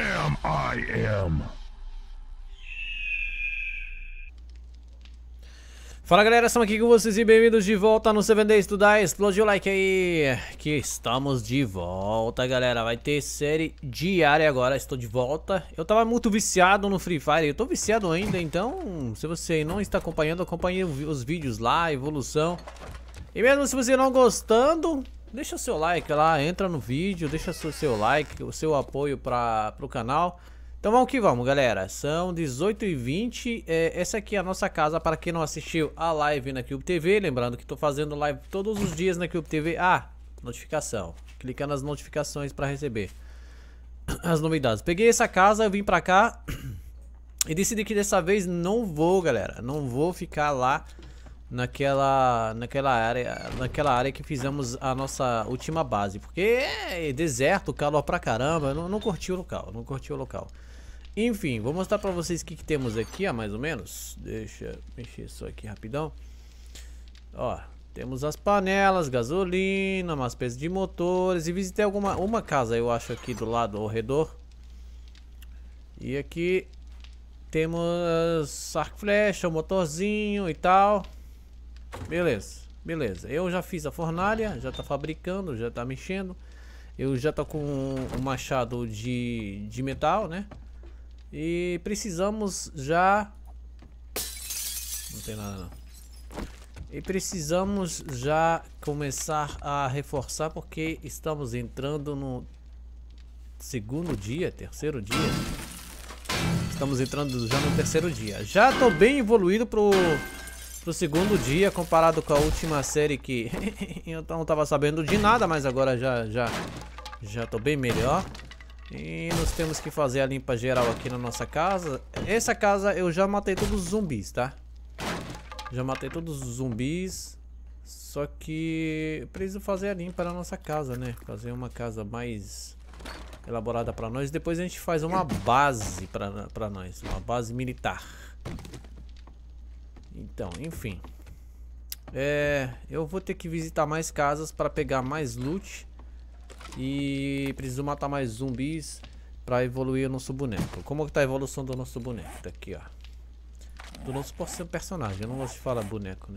Bam, I am. Fala galera, estamos aqui com vocês e bem-vindos de volta no 7 Days to Die. Explode o like aí, que estamos de volta galera. Vai ter série diária agora, estou de volta. Eu tava muito viciado no Free Fire, eu tô viciado ainda, então se você não está acompanhando, acompanhe os vídeos lá, a evolução. E mesmo se você não gostando, deixa o seu like lá, entra no vídeo, deixa o seu like, o seu apoio pro canal. Então vamos que vamos galera, são 18h20, essa aqui é a nossa casa para quem não assistiu a live na Cube TV, lembrando que estou fazendo live todos os dias na Cube TV, notificação, clica nas notificações para receber as novidades. Peguei essa casa, eu vim para cá e decidi que dessa vez não vou galera, não vou ficar lá naquela área que fizemos a nossa última base, porque é deserto, calor pra caramba, eu não curti o local, Enfim, vou mostrar pra vocês o que temos aqui, mais ou menos. Deixa eu mexer só aqui rapidão. Ó, temos as panelas, gasolina, umas peças de motores. E visitei uma casa, eu acho, aqui do lado ao redor. E aqui temos arco e flecha, um motorzinho e tal. Beleza. Eu já fiz a fornalha, já tá fabricando, já tá mexendo. Eu já tô com um machado de metal, né? E precisamos já... Não tem nada não. E precisamos já começar a reforçar porque estamos entrando no terceiro dia. Estamos entrando já no terceiro dia. Já tô bem evoluído pro segundo dia comparado com a última série que eu não tava sabendo de nada, mas agora já tô bem melhor. E nós temos que fazer a limpa geral aqui na nossa casa. Essa casa eu já matei todos os zumbis, tá? Já matei todos os zumbis. Só que eu preciso fazer a limpa na nossa casa, né? Fazer uma casa mais elaborada pra nós. Depois a gente faz uma base pra nós. Uma base militar. Então, enfim. Eu vou ter que visitar mais casas para pegar mais loot. E preciso matar mais zumbis para evoluir o nosso boneco. Como que tá a evolução do nosso boneco? Tá aqui, ó. Do nosso personagem. Eu não gosto de falar boneco, né?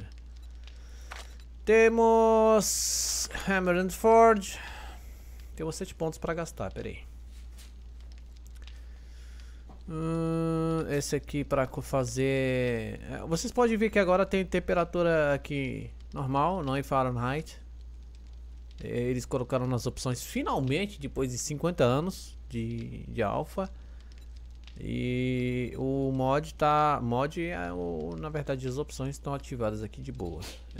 Temos Hammer and Forge. Temos 7 pontos para gastar, peraí. Esse aqui para fazer... Vocês podem ver que agora tem temperatura aqui normal, não em Fahrenheit. Eles colocaram nas opções finalmente, depois de 50 anos de alpha. E o mod tá... na verdade as opções estão ativadas aqui de boa.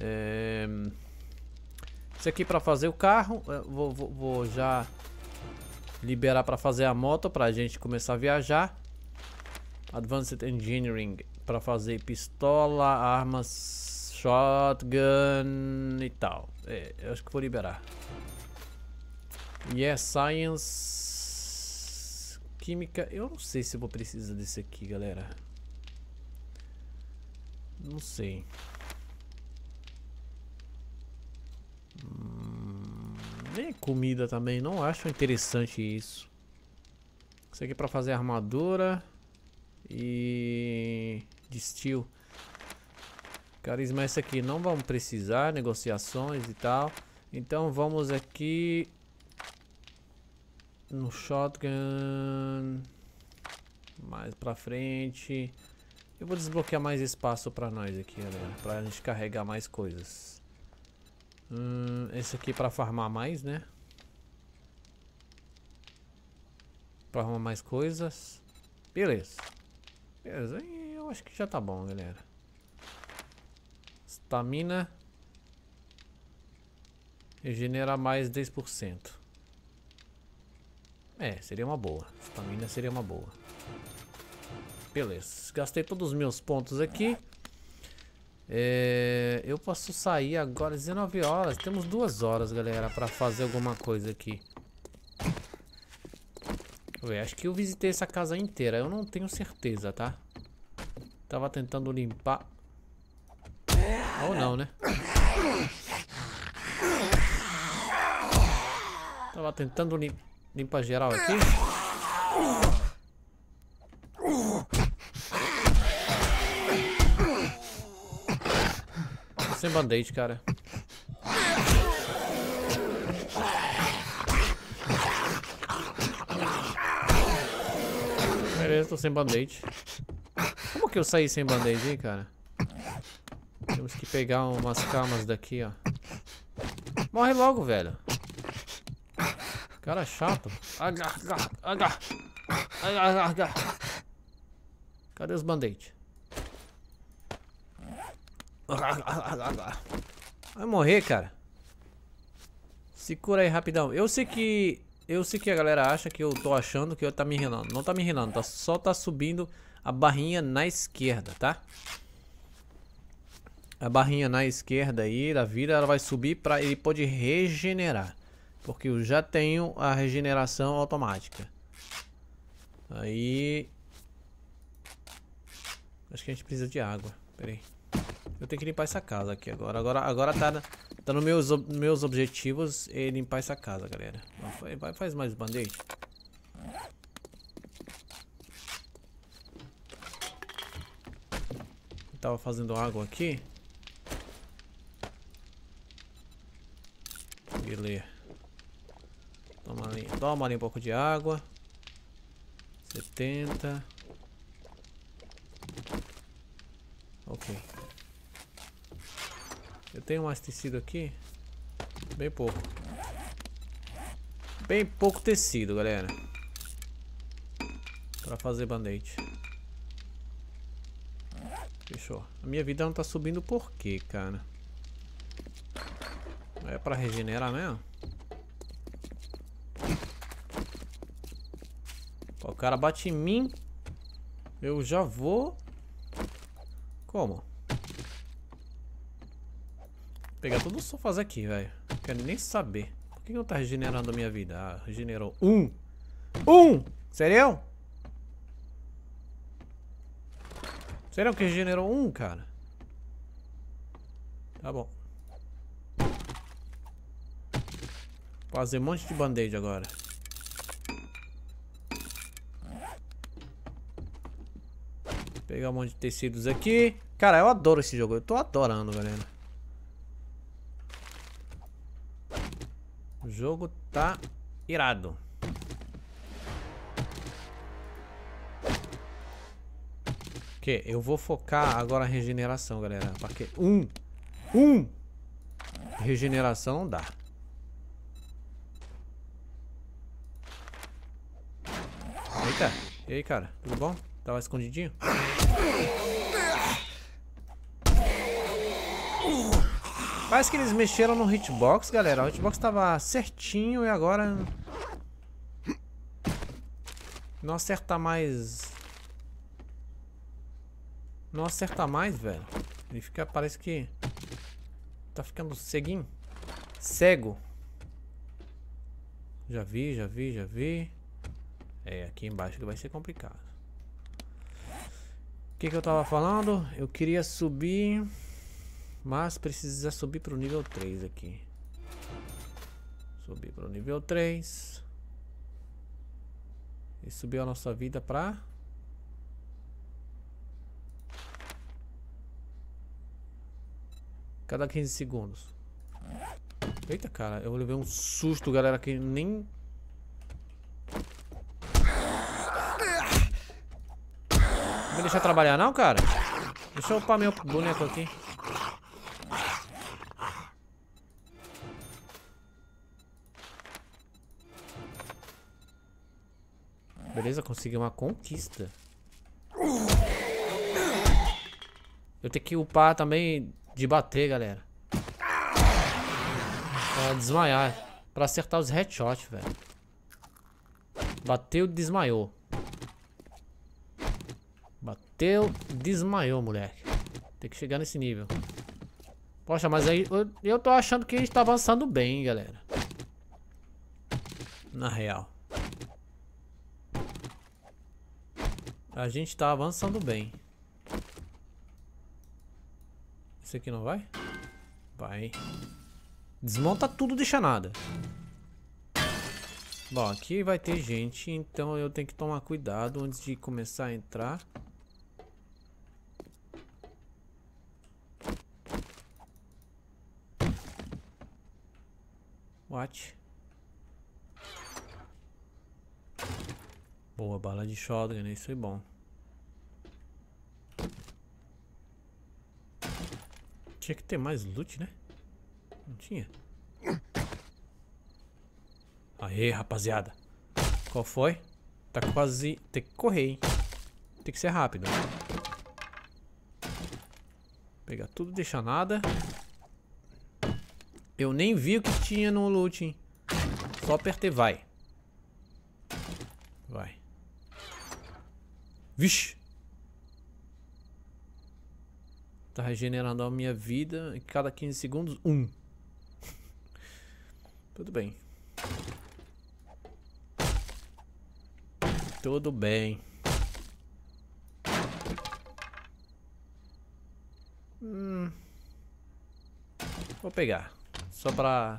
Isso aqui para fazer o carro. Vou já liberar para fazer a moto pra gente começar a viajar. Advanced Engineering para fazer pistola, armas, shotgun e tal. Eu acho que vou liberar. E Science, Química. Eu não sei se eu vou precisar desse aqui, galera. Não sei. Nem comida também. Não acho interessante isso. Isso aqui é para fazer armadura. E de steel. Carisma, esse aqui não vamos precisar, negociações e tal. Então vamos aqui no shotgun, mais pra frente. Eu vou desbloquear mais espaço pra nós aqui, galera, pra gente carregar mais coisas. Esse aqui pra farmar mais, né? Pra arrumar mais coisas. Beleza. Eu acho que já tá bom, galera. Estamina. Regenera mais 10%. Seria uma boa. Estamina seria uma boa. Beleza. Gastei todos os meus pontos aqui. Eu posso sair agora 19 horas. Temos 2 horas, galera, pra fazer alguma coisa aqui. Acho que eu visitei essa casa inteira. Eu não tenho certeza, tá? Tava tentando limpar. Ou não, né? Tava tentando limpar geral aqui. Tô sem band-aid, cara. Beleza, tô sem band-aid. Como que eu saí sem band-aid aí, cara? Temos que pegar umas camas daqui, ó. Morre logo, velho. Cara chato. Cadê os band-aid? Vai morrer, cara. Se cura aí rapidão. Eu sei que a galera acha que eu tô achando que eu tá me rinando. Não tá me rinando, só tá subindo a barrinha na esquerda, tá? A barrinha na esquerda aí da vida, ela vai subir pra ele pode regenerar. Porque eu já tenho a regeneração automática. Aí... acho que a gente precisa de água. Pera aí. Eu tenho que limpar essa casa aqui agora. Agora tá nos meus objetivos limpar essa casa, galera. Faz mais band-aid. Tava fazendo água aqui. Beleza. Toma ali um pouco de água. 70. Ok. Eu tenho mais tecido aqui. Bem pouco. Bem pouco tecido, galera. Pra fazer band-aid. Fechou. A minha vida não tá subindo por quê, cara? É pra regenerar mesmo? O cara bate em mim. Eu já vou. Como? Pegar todos os sofás aqui, velho. Não quero nem saber. Por que não tá regenerando a minha vida? Ah, regenerou. Sério? Sério que regenerou cara? Tá bom. Fazer um monte de band-aid agora. Pegar um monte de tecidos aqui. Cara, eu adoro esse jogo. Eu tô adorando, galera. O jogo tá irado. Que eu vou focar agora na regeneração, galera. Porque regeneração não dá. Eita. E aí, cara? Tudo bom? Tava escondidinho? Parece que eles mexeram no hitbox, galera. O hitbox tava certinho e agora... não acerta mais... não acerta mais, velho. Ele fica... parece que... tá ficando ceguinho. Cego. Já vi. É, aqui embaixo que vai ser complicado. O que eu tava falando? Eu queria subir... mas precisa subir pro nível 3 aqui. Subir pro nível 3. E subir a nossa vida pra... cada 15 segundos. Eita, cara, eu levei um susto, galera, que nem... não vai deixar trabalhar não, cara? Deixa eu upar meu boneco aqui. Beleza, consegui uma conquista. Eu tenho que upar também de bater, galera. Pra desmaiar. Pra acertar os headshots, velho. Bateu, desmaiou. Bateu, desmaiou, moleque. Tem que chegar nesse nível. Poxa, mas aí eu tô achando que a gente tá avançando bem, hein, galera. Na real. A gente tá avançando bem. Esse aqui não vai? Vai. Desmonta tudo, deixa nada. Bom, aqui vai ter gente, então eu tenho que tomar cuidado antes de começar a entrar. What? Boa, bala de shotgun, isso é bom. Tinha que ter mais loot, né? Não tinha. Aê, rapaziada. Qual foi? Tá quase... Tem que correr, hein? Tem que ser rápido. Pegar tudo, deixar nada. Eu nem vi o que tinha no loot, hein? Só apertei, vai. Vai. Vixe. Tá regenerando a minha vida. Cada 15 segundos, 1. Tudo bem. Tudo bem. Vou pegar. Só pra...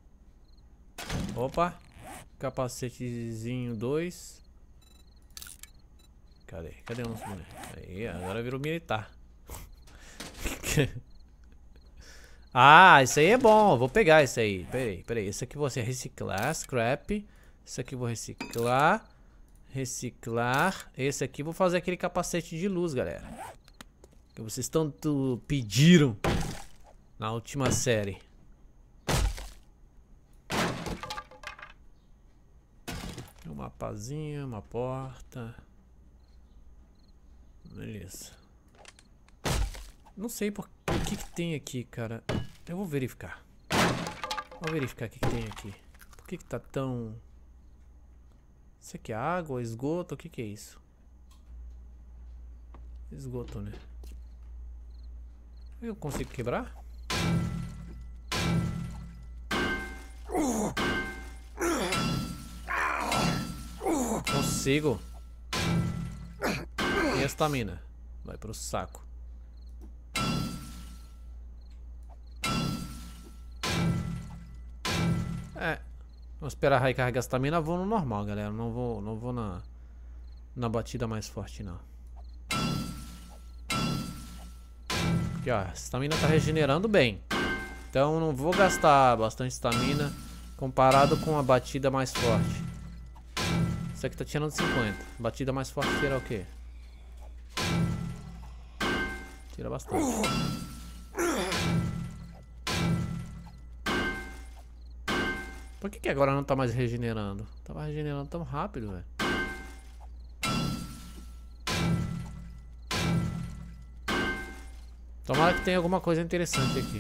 Opa. Capacetezinho 2. Cadê? Cadê o nosso boneco? Aí, agora virou militar. Ah, isso aí é bom. Vou pegar isso aí. Peraí. Esse aqui você reciclar, scrap. Esse aqui vou reciclar. Reciclar. Esse aqui vou fazer aquele capacete de luz, galera. Que vocês tanto pediram na última série. Um mapazinho, uma porta. Beleza. Não sei o que tem aqui, cara. Eu vou verificar. Vou verificar o que tem aqui. Por que tá tão... Isso aqui é água, esgoto? O que é isso? Esgoto, né? Eu consigo quebrar? Consigo. E a estamina? Vai pro saco. Vou esperar a Rai carregar a estamina. Vou no normal, galera. Não vou na batida mais forte, não. Porque, ó, a estamina tá regenerando bem. Então não vou gastar bastante estamina comparado com a batida mais forte. Isso aqui tá tirando 50. Batida mais forte tira o quê? Tira bastante. Por que agora não tá mais regenerando? Tava regenerando tão rápido, velho. Tomara que tenha alguma coisa interessante aqui.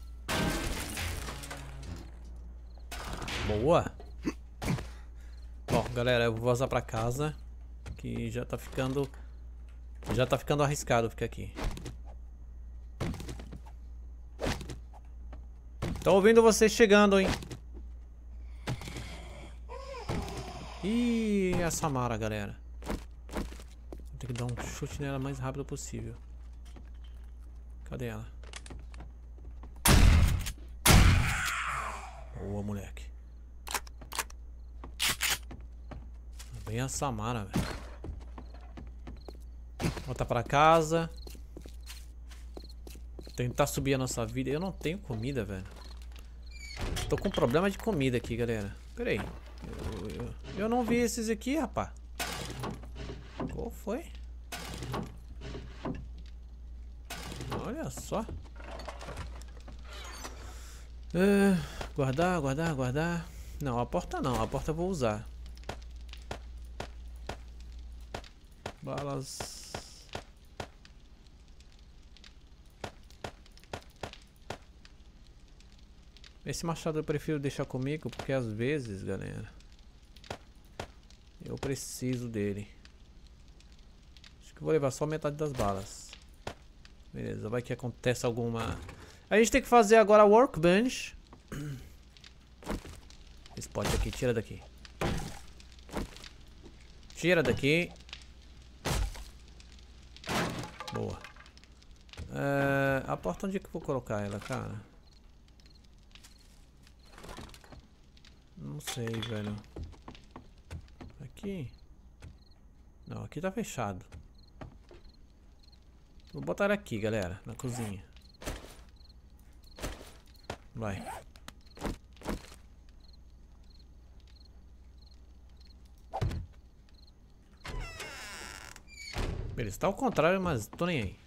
Boa. Bom, galera, eu vou vazar pra casa. Que já tá ficando arriscado ficar aqui. Tô ouvindo vocês chegando, hein? Ih, a Samara, galera. Vou ter que dar um chute nela o mais rápido possível. Cadê ela? Boa, moleque. Vem a Samara, velho. Voltar pra casa. Tentar subir a nossa vida. Eu não tenho comida, velho. Tô com problema de comida aqui, galera. Pera aí. Eu não vi esses aqui, rapá. Qual foi? Olha só. Guardar. Não, a porta não. A porta eu vou usar. Balas. Esse machado eu prefiro deixar comigo porque às vezes, galera, eu preciso dele. Acho que vou levar só metade das balas. Beleza, vai que acontece alguma... A gente tem que fazer agora a workbench. Esse pote aqui, tira daqui. Tira daqui. Boa. A porta, onde é que eu vou colocar ela, cara? Não sei, velho. aqui. Não, aqui tá fechado. Vou botar ele aqui, galera, na cozinha. Vai. Beleza, tá ao contrário, mas tô nem aí.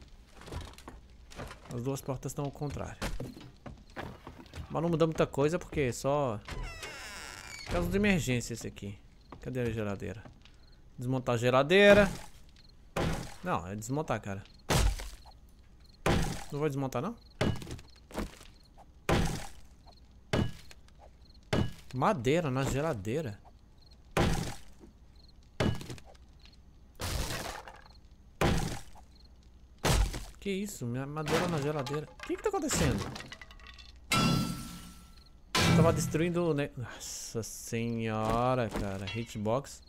As duas portas estão ao contrário. Mas não muda muita coisa porque é só caso de emergência esse aqui. Cadê a geladeira? Desmontar a geladeira. Não, é desmontar, cara. Não vou desmontar, não? Madeira na geladeira. Que isso? Minha madeira na geladeira. O que tá acontecendo? Eu tava destruindo o... Nossa senhora, cara. Hitbox.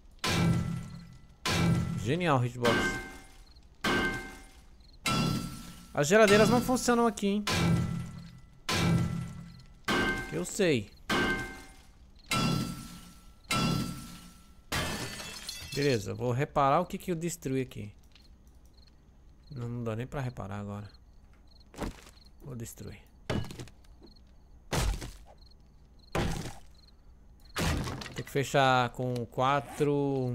Genial, hitbox. As geladeiras não funcionam aqui, hein? Eu sei. Beleza, vou reparar o que eu destruí aqui. Não dá nem pra reparar agora. Vou destruir. Tem que fechar com 4.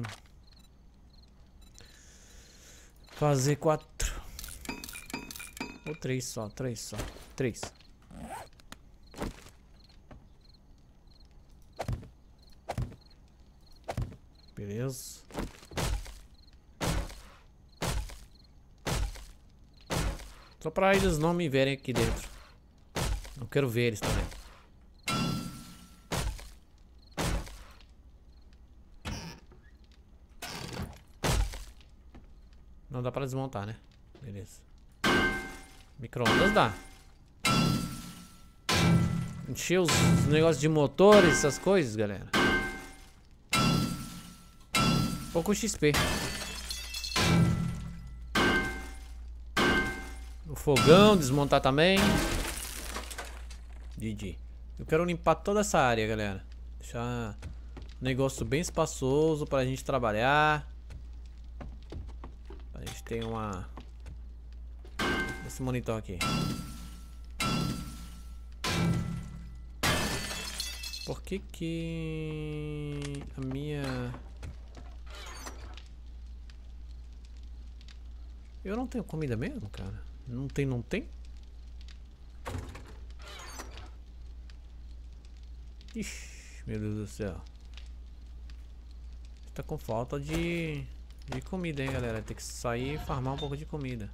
Fazer 4. Ou 3 só, 3 só. 3. Beleza. Só pra eles não me verem aqui dentro. Não quero ver eles também. Não dá pra desmontar, né? Beleza. Micro-ondas dá. Encher os negócios de motores, essas coisas, galera. Pouco XP. O fogão, desmontar também. GG. Eu quero limpar toda essa área, galera. Deixar um negócio bem espaçoso pra gente trabalhar. A gente tem uma... Esse monitor aqui. Por que a minha... Eu não tenho comida mesmo, cara? Não tem, não tem? Ixi, meu Deus do céu. Tá com falta de comida, hein, galera? Tem que sair e farmar um pouco de comida.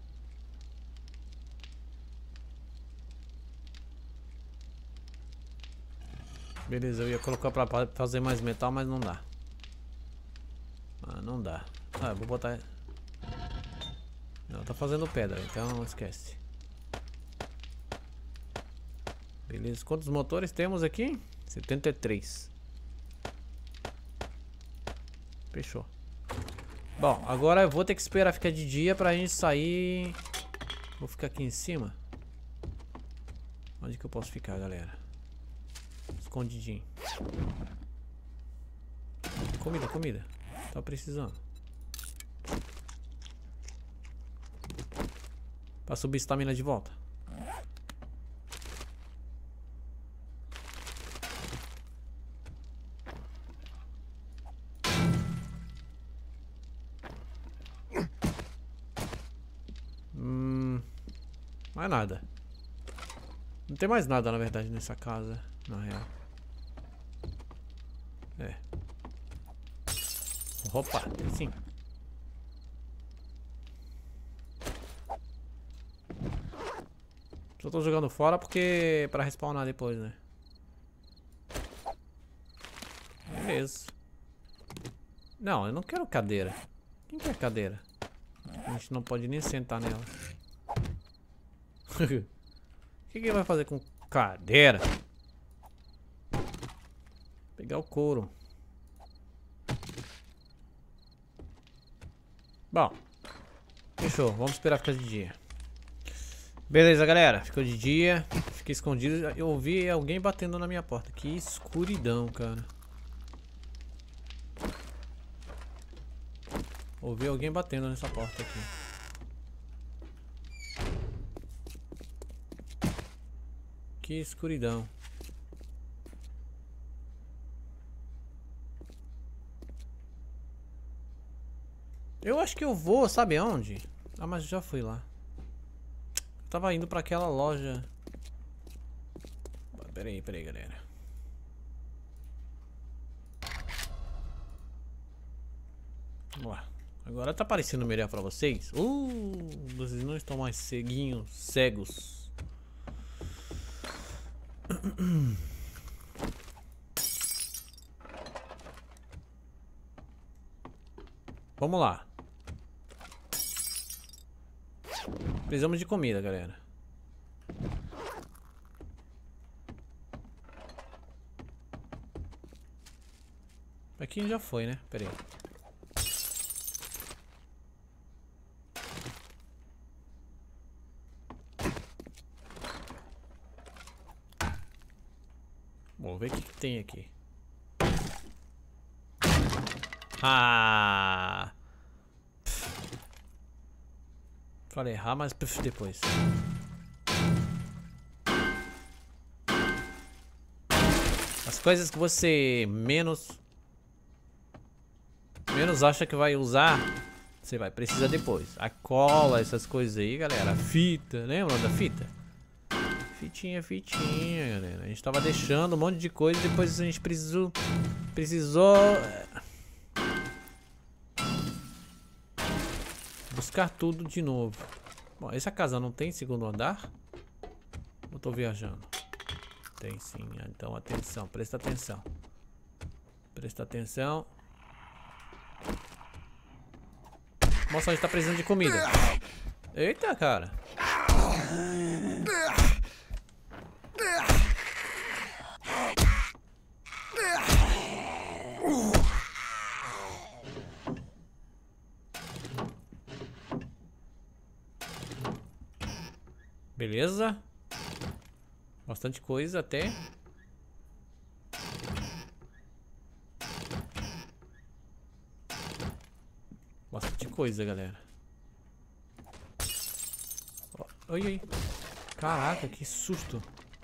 Beleza, eu ia colocar pra fazer mais metal, mas não dá. Ah, não dá. Ah, eu vou botar... Não, tá fazendo pedra, então esquece. Beleza, quantos motores temos aqui? 73. Fechou. Bom, agora eu vou ter que esperar ficar de dia pra gente sair. Vou ficar aqui em cima. Onde que eu posso ficar, galera? Escondidinho. Comida, comida. Tá precisando. Pra subir estamina de volta. Mais nada. Não tem mais nada, na verdade, nessa casa, na real. É. Opa, tem sim. Só tô jogando fora porque... pra respawnar depois, né? Beleza. Não, eu não quero cadeira. Quem quer cadeira? A gente não pode nem sentar nela. O que vai fazer com cadeira? Pegar o couro. Bom, fechou. Vamos esperar ficar de dia. Beleza, galera. Ficou de dia. Fiquei escondido. Eu ouvi alguém batendo na minha porta. Que escuridão, cara. Ouvi alguém batendo nessa porta aqui. Que escuridão. Eu acho que eu vou, sabe aonde? Ah, mas já fui lá. Eu tava indo pra aquela loja. Pera aí, galera. Vamos lá. Agora tá aparecendo melhor pra vocês. Vocês não estão mais cegos. Vamos lá. Precisamos de comida, galera. Aqui já foi, né? Pera aí. Vamos ver o que tem aqui. Ah! Falei errar, mas depois. As coisas que você menos acha que vai usar, você vai precisar depois. A cola, essas coisas aí, galera. A fita, lembra da fita? Fitinha, galera. A gente tava deixando um monte de coisa e depois a gente precisou buscar tudo de novo. Bom, essa casa não tem segundo andar? Eu tô viajando. Tem sim, então atenção, presta atenção. Presta atenção. Nossa, a gente tá precisando de comida. Eita, cara. Beleza. Bastante coisa até. Bastante coisa, galera. Oi, oi. Caraca, que susto.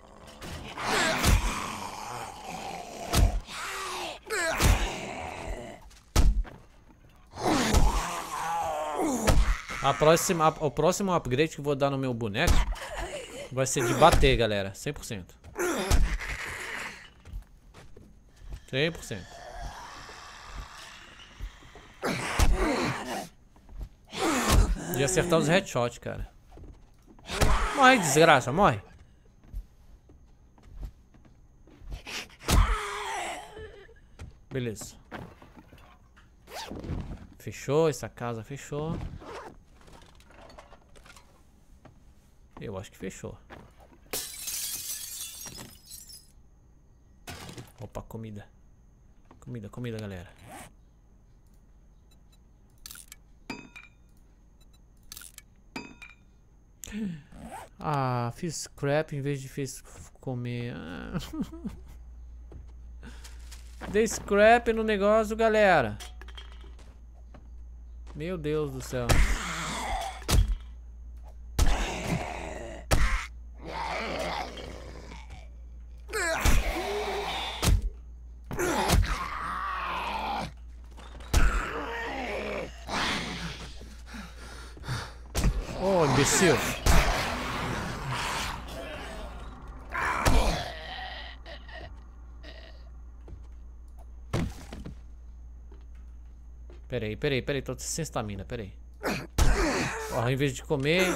O próximo upgrade que eu vou dar no meu boneco vai ser de bater, galera. 100%. 100%. De acertar os headshots, cara. Morre, desgraça, morre. Beleza. Fechou, essa casa fechou. Eu acho que fechou. Opa, comida. Comida, galera. Ah, fiz scrap em vez de comer. Dei scrap no negócio, galera. Meu Deus do céu. Oh, imbecil. Peraí, tô sem estamina, peraí. Ó, em vez de comer,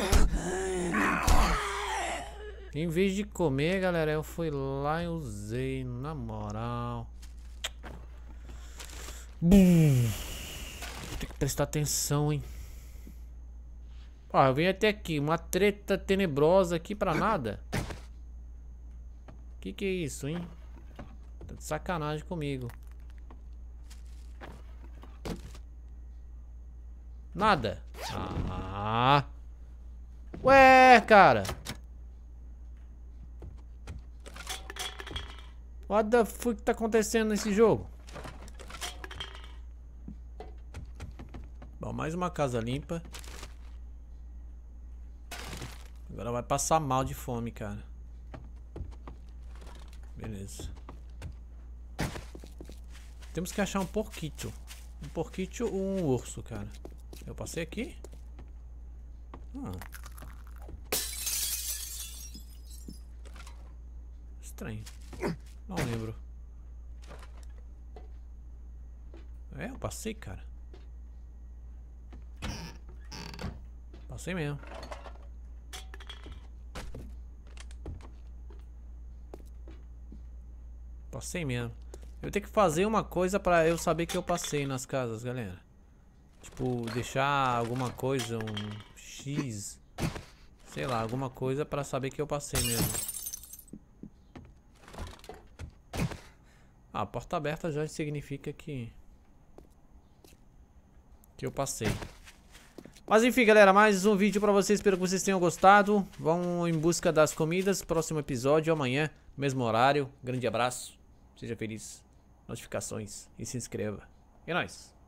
galera, eu fui lá e usei, na moral. Tem que prestar atenção, hein. Ó, eu vim até aqui, uma treta tenebrosa aqui pra nada. Que é isso, hein? Tá de sacanagem comigo. Nada. Ah. Ué, cara. What the fuck que tá acontecendo nesse jogo? Bom, Ó, mais uma casa limpa. Agora vai passar mal de fome, cara. Beleza. Temos que achar um porquito. Um porquito ou um urso, cara. Eu passei aqui? Estranho. Não lembro. Eu passei, cara. Passei mesmo. Passei mesmo. Eu vou ter que fazer uma coisa pra eu saber que eu passei nas casas, galera. Tipo, deixar alguma coisa, um X. Sei lá, alguma coisa pra saber que eu passei mesmo. Ah, a porta aberta já significa que eu passei. Mas enfim, galera, mais um vídeo pra vocês. Espero que vocês tenham gostado. Vão em busca das comidas. Próximo episódio, amanhã, mesmo horário. Grande abraço. Seja feliz. Notificações e se inscreva. E é nóis.